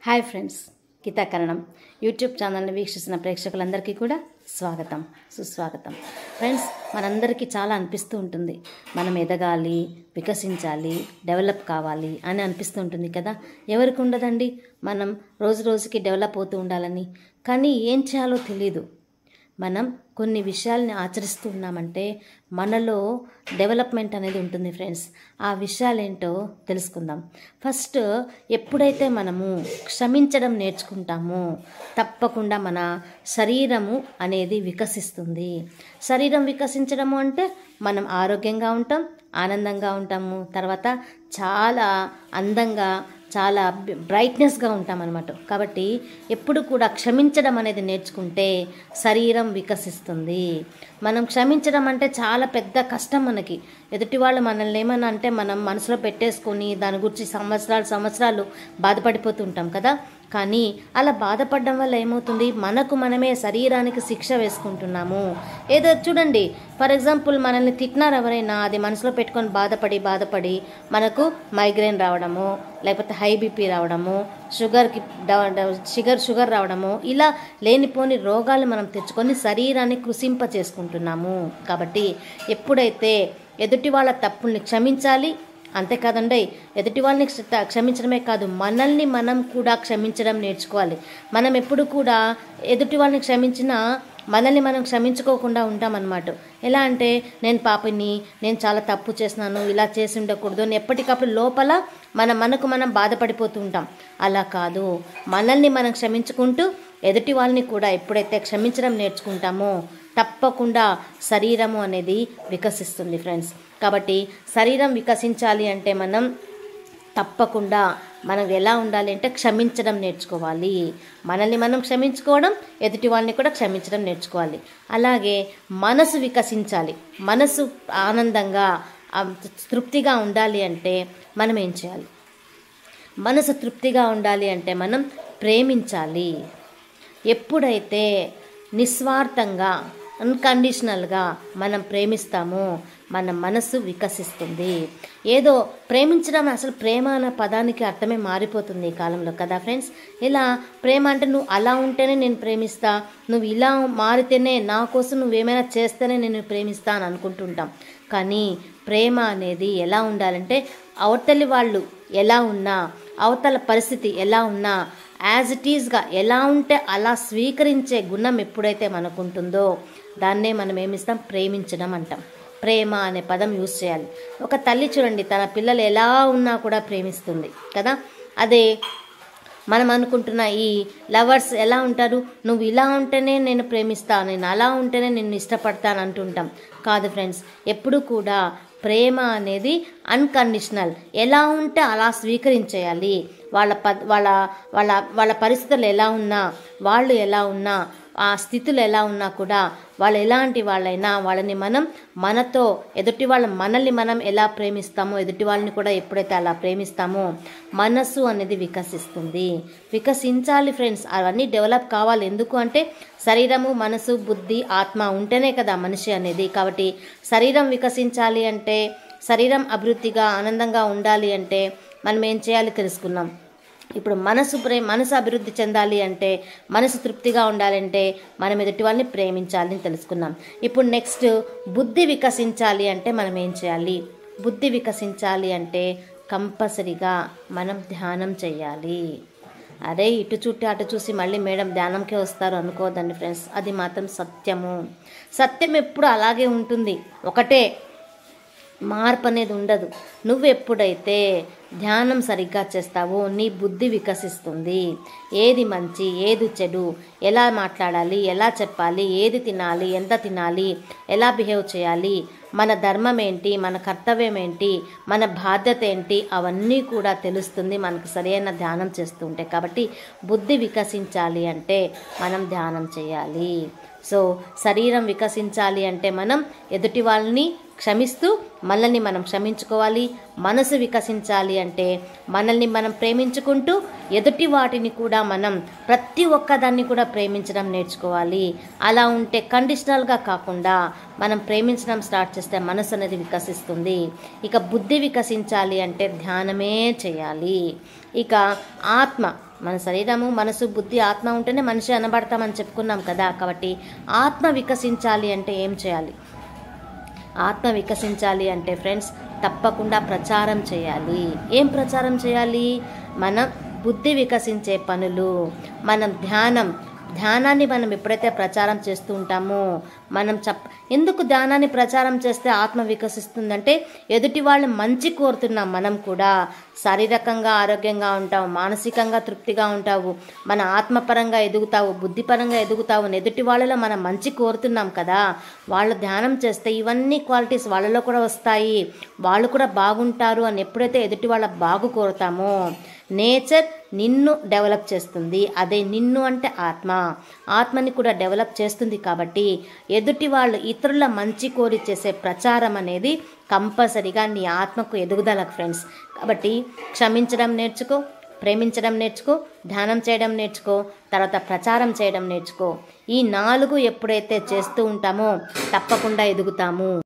Hi friends, Geethakaranam YouTube ఛానల్ని వీక్షిస్తున్న ప్రేక్షకులందరికీ కూడా స్వాగతం, సుస్వాగతం. ఫ్రెండ్స్, మనందరికీ చాలా అనిపిస్తూ ఉంటుంది, మనం ఎదగాలి, వికసించాలి, డెవలప్ కావాలి అని అనిపిస్తూ ఉంటుంది కదా. ఎవరికి ఉండదండి మనం రోజు రోజుకి డెవలప్ అవుతూ ఉండాలని. కానీ ఏం చేయాలో తెలీదు. మనం కొన్ని విషయాల్ని ఆచరిస్తూ ఉన్నామంటే మనలో డెవలప్మెంట్ అనేది ఉంటుంది ఫ్రెండ్స్. ఆ విషయాలేంటో తెలుసుకుందాం. ఫస్ట్, ఎప్పుడైతే మనము క్షమించడం నేర్చుకుంటామో తప్పకుండా మన శరీరము అనేది వికసిస్తుంది. శరీరం వికసించడము అంటే మనం ఆరోగ్యంగా ఉంటాం, ఆనందంగా ఉంటాము, తర్వాత చాలా అందంగా, చాలా బ్రైట్నెస్గా ఉంటాం అన్నమాట. కాబట్టి ఎప్పుడు కూడా క్షమించడం అనేది నేర్చుకుంటే శరీరం వికసిస్తుంది. మనం క్షమించడం అంటే చాలా పెద్ద కష్టం మనకి. ఎదుటి వాళ్ళు మనల్ని ఏమన్నా అంటే మనం మనసులో పెట్టేసుకొని దాని గురించి సంవత్సరాలు బాధపడిపోతుంటాం కదా. కానీ అలా బాధపడడం వల్ల ఏమవుతుంది, మనకు మనమే శరీరానికి శిక్ష వేసుకుంటున్నాము. ఏదో చూడండి, ఫర్ ఎగ్జాంపుల్ మనల్ని తిట్టినారు ఎవరైనా, అది మనసులో పెట్టుకొని బాధపడి మనకు మైగ్రేన్ రావడము, లేకపోతే హై బీపీ రావడము, షుగర్ రావడము, ఇలా లేనిపోని రోగాలు మనం తెచ్చుకొని శరీరాన్ని కృషింప చేసుకుంటున్నాము. కాబట్టి ఎప్పుడైతే ఎదుటి వాళ్ళ తప్పుల్ని క్షమించాలి, అంతేకాదండి, ఎదుటి వాళ్ళని క్షమించడమే కాదు, మనల్ని మనం కూడా క్షమించడం నేర్చుకోవాలి. మనం ఎప్పుడు కూడా ఎదుటి వాళ్ళని క్షమించినా మనల్ని మనం క్షమించుకోకుండా ఉంటామన్నమాట. ఎలా అంటే, నేను పాపిని, నేను చాలా తప్పు చేసినాను, ఇలా చేసి ఉండకూడదు అని ఎప్పటికప్పుడు లోపల మనకు మనం బాధపడిపోతూ ఉంటాం. అలా కాదు, మనల్ని మనం క్షమించుకుంటూ ఎదుటి వాళ్ళని కూడా ఎప్పుడైతే క్షమించడం నేర్చుకుంటామో తప్పకుండా శరీరము అనేది వికసిస్తుంది ఫ్రెండ్స్. కాబట్టి శరీరం వికసించాలి అంటే మనం తప్పకుండా మనం ఎలా ఉండాలి అంటే క్షమించడం నేర్చుకోవాలి. మనల్ని మనం క్షమించుకోవడం, ఎదుటి వాళ్ళని కూడా క్షమించడం నేర్చుకోవాలి. అలాగే మనసు వికసించాలి. మనసు ఆనందంగా, తృప్తిగా ఉండాలి అంటే మనం ఏం చేయాలి? మనసు తృప్తిగా ఉండాలి అంటే మనం ప్రేమించాలి. ఎప్పుడైతే నిస్వార్థంగా, అన్కండిషనల్గా మనం ప్రేమిస్తామో మన మనసు వికసిస్తుంది. ఏదో ప్రేమించడం, అసలు ప్రేమ అన్న పదానికి అర్థమే మారిపోతుంది ఈ కాలంలో కదా ఫ్రెండ్స్. ఇలా ప్రేమ అంటే నువ్వు అలా ఉంటేనే నేను ప్రేమిస్తా, నువ్వు ఇలా మారితేనే, నా కోసం నువ్వేమైనా చేస్తేనే నేను ప్రేమిస్తా అని అనుకుంటుంటాం. కానీ ప్రేమ అనేది ఎలా ఉండాలంటే, అవతలి వాళ్ళు ఎలా ఉన్నా, అవతల పరిస్థితి ఎలా ఉన్నా, యాజ్ ఇట్ ఈజ్గా ఎలా ఉంటే అలా స్వీకరించే గుణం ఎప్పుడైతే మనకుంటుందో దాన్నే మనం ఏమిస్తాం? ప్రేమించడం అంటాం. ప్రేమ అనే పదం యూజ్ చేయాలి. ఒక తల్లి చూడండి, తన పిల్లలు ఎలా ఉన్నా కూడా ప్రేమిస్తుంది కదా. అదే మనం అనుకుంటున్న ఈ లవర్స్ ఎలా ఉంటారు? నువ్వు ఇలా ఉంటేనే నేను ప్రేమిస్తా, నేను అలా ఉంటేనే నేను ఇష్టపడతాను అంటుంటాం. కాదు ఫ్రెండ్స్, ఎప్పుడు కూడా ప్రేమ అనేది అన్కండిషనల్. ఎలా ఉంటే అలా స్వీకరించేయాలి. వాళ్ళ పరిస్థితులు ఎలా ఉన్నా, వాళ్ళు ఎలా ఉన్నా, ఆ స్థితులు ఎలా ఉన్నా కూడా, వాళ్ళు ఎలాంటి వాళ్ళైనా వాళ్ళని మనం మనతో, ఎదుటి మనల్ని మనం ఎలా ప్రేమిస్తామో ఎదుటి వాళ్ళని కూడా ఎప్పుడైతే అలా ప్రేమిస్తామో మనసు అనేది వికసిస్తుంది. వికసించాలి ఫ్రెండ్స్, అవన్నీ డెవలప్ కావాలి. ఎందుకు అంటే శరీరము, మనసు, బుద్ధి, ఆత్మ ఉంటేనే కదా మనిషి అనేది. కాబట్టి శరీరం వికసించాలి అంటే, శరీరం అభివృద్ధిగా, ఆనందంగా ఉండాలి అంటే మనం ఏం చేయాలి తెలుసుకున్నాం. ఇప్పుడు మనసు అభివృద్ధి చెందాలి అంటే, మనసు తృప్తిగా ఉండాలంటే మనం ఎదుటి వాళ్ళని ప్రేమించాలని తెలుసుకున్నాం. ఇప్పుడు నెక్స్ట్, బుద్ధి వికసించాలి అంటే మనం ఏం చేయాలి? బుద్ధి వికసించాలి అంటే కంపల్సరీగా మనం ధ్యానం చేయాలి. అరే, ఇటు చుట్టి అటు చూసి మళ్ళీ మేడం ధ్యానంకే వస్తారు అనుకోవద్దండి ఫ్రెండ్స్. అది మాత్రం సత్యము. సత్యం ఎప్పుడు అలాగే ఉంటుంది, ఒకటే, మార్పు అనేది ఉండదు. నువ్వు ఎప్పుడైతే ధ్యానం సరిగ్గా చేస్తావో నీ బుద్ధి వికసిస్తుంది. ఏది మంచి, ఏది చెడు, ఎలా మాట్లాడాలి, ఎలా చెప్పాలి, ఏది తినాలి, ఎంత తినాలి, ఎలా బిహేవ్ చేయాలి, మన ధర్మం ఏంటి, మన కర్తవ్యం ఏంటి, మన బాధ్యత ఏంటి, అవన్నీ కూడా తెలుస్తుంది మనకు సరైన ధ్యానం చేస్తుంటే. కాబట్టి బుద్ధి వికసించాలి అంటే మనం ధ్యానం చేయాలి. సో శరీరం వికసించాలి అంటే మనం ఎదుటి వాళ్ళని క్షమిస్తూ మనల్ని మనం క్షమించుకోవాలి. మనసు వికసించాలి అంటే మనల్ని మనం ప్రేమించుకుంటూ ఎదుటి వాటిని కూడా మనం ప్రతి ఒక్కదాన్ని కూడా ప్రేమించడం నేర్చుకోవాలి. అలా ఉంటే కండిషనల్గా కాకుండా మనం ప్రేమించడం స్టార్ట్ చేస్తే మనసు అనేది వికసిస్తుంది. ఇక బుద్ధి వికసించాలి అంటే ధ్యానమే చేయాలి. ఇక ఆత్మ మన శరీరము, మనసు, బుద్ధి, ఆత్మ ఉంటేనే మనిషి అనబడతామని చెప్పుకున్నాం కదా. కాబట్టి ఆత్మ వికసించాలి అంటే ఏం చేయాలి? ఆత్మ వికసించాలి అంటే ఫ్రెండ్స్ తప్పకుండా ప్రచారం చేయాలి. ఏం ప్రచారం చేయాలి? మన బుద్ధి వికసించే పనులు, మనం ధ్యానాన్ని మనం ఎప్పుడైతే ప్రచారం చేస్తూ ఉంటామో, మనం ఎందుకు ధ్యానాన్ని ప్రచారం చేస్తే ఆత్మ వికసిస్తుందంటే ఎదుటి వాళ్ళు మంచి కోరుతున్నాం. మనం కూడా శారీరకంగా ఆరోగ్యంగా ఉంటావు, మానసికంగా తృప్తిగా ఉంటావు, మన ఆత్మపరంగా ఎదుగుతావు, బుద్ధిపరంగా ఎదుగుతావు. ఎదుటి వాళ్ళలో మనం మంచి కోరుతున్నాం కదా. వాళ్ళు ధ్యానం చేస్తే ఇవన్నీ క్వాలిటీస్ వాళ్ళలో కూడా వస్తాయి, వాళ్ళు కూడా బాగుంటారు అని ఎప్పుడైతే ఎదుటి వాళ్ళ బాగు కోరుతామో నేచర్ నిన్ను డెవలప్ చేస్తుంది. అదే నిన్ను అంటే ఆత్మని కూడా డెవలప్ చేస్తుంది. కాబట్టి ఎదుటి వాళ్ళు ఇతరుల మంచి కోరి చేసే ప్రచారం అనేది కంపల్సరీగా నీ ఆత్మకు ఎదుగుదల ఫ్రెండ్స్. కాబట్టి క్షమించడం నేర్చుకో, ప్రేమించడం నేర్చుకో, ధ్యానం చేయడం నేర్చుకో, తర్వాత ప్రచారం చేయడం నేర్చుకో. ఈ 4 ఎప్పుడైతే చేస్తూ ఉంటామో తప్పకుండా ఎదుగుతాము.